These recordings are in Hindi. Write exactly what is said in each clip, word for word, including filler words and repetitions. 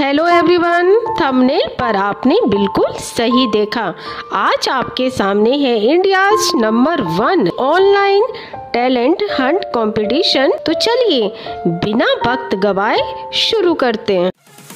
हेलो एवरीवन, थंबनेल पर आपने बिल्कुल सही देखा। आज आपके सामने है India's number one online talent hunt competition. तो चलिए बिना वक्त गवाए शुरू करते हैं।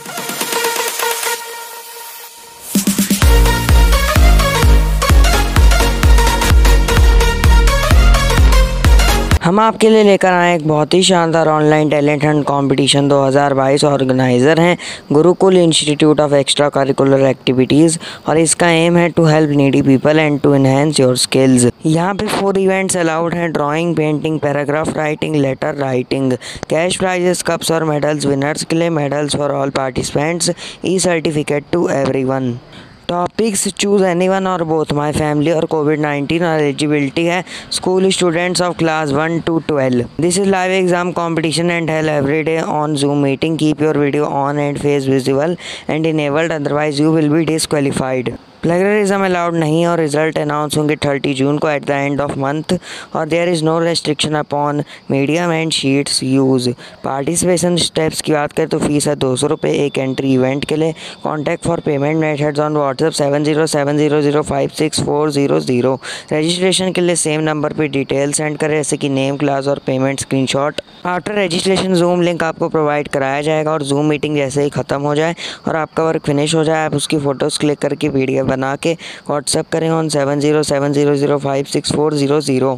हम आपके लिए लेकर आए एक बहुत ही शानदार ऑनलाइन टैलेंट हंट कंपटीशन दो हज़ार बाईस। ऑर्गेनाइज़र हैं Gurukul institute of extra curricular activities और इसका एम है to help needy people and to enhance your skills. यहाँ पे फोर इवेंट्स अलाउड हैं: drawing, painting, paragraph writing, letter writing. Cash prizes, cups और मेडल्स। विनर्स के लिए medals for all participants, e certificate to everyone. Topics: choose any one और बोथ, माई फैमिली और कोविड नाइन्टीन। और एलिजिबिलिटी है school students of class one two twelve. This is live exam competition and held every day on Zoom meeting. Keep your video on and face visible and enabled, otherwise you will be disqualified. Plagiarism allowed नहीं और रिजल्ट अनाउंस होंगे तीस जून को at the end of month. और there is no restriction upon medium and sheets use. Participation steps की बात करें तो फीस है दो सौ रुपये एक एंट्री इवेंट के लिए। Contact for payment methods on WhatsApp seven zero seven zero zero five six four zero zero. Registration के लिए सेम नंबर पर डिटेल सेंड करें, जैसे कि नेम, क्लास और payment screenshot. After registration Zoom link आपको प्रोवाइड कराया जाएगा और जूम मीटिंग जैसे ही ख़त्म हो जाए और आपका वर्क फिनिश हो जाए, आप उसकी फ़ोटोज़ क्लिक करके वीडियो बना के व्हाट्सएप करें on seven zero seven zero zero five six four zero zero.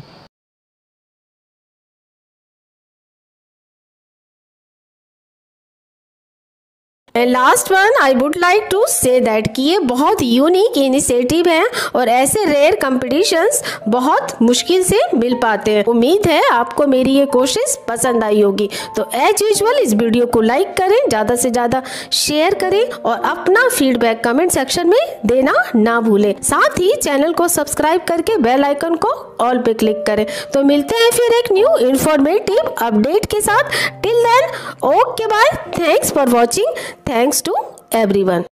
And last one I would like to say that कि ये बहुत यूनिक इनिशिएटिव है और ऐसे रेयर कंपटीशंस बहुत मुश्किल से मिल पाते हैं। उम्मीद है आपको मेरी ये कोशिश पसंद आई होगी। तो एज यूजुअल इस वीडियो को लाइक करें, ज़्यादा से ज़्यादा शेयर करें और अपना फीडबैक कमेंट सेक्शन में देना ना भूलें। साथ ही चैनल को सब्सक्राइब करके बेल आइकन को ऑल पे क्लिक करें। तो मिलते हैं फिर एक न्यू इंफॉर्मेटिव अपडेट के साथ। Till then okay bye, thanks for watching. Thanks to everyone.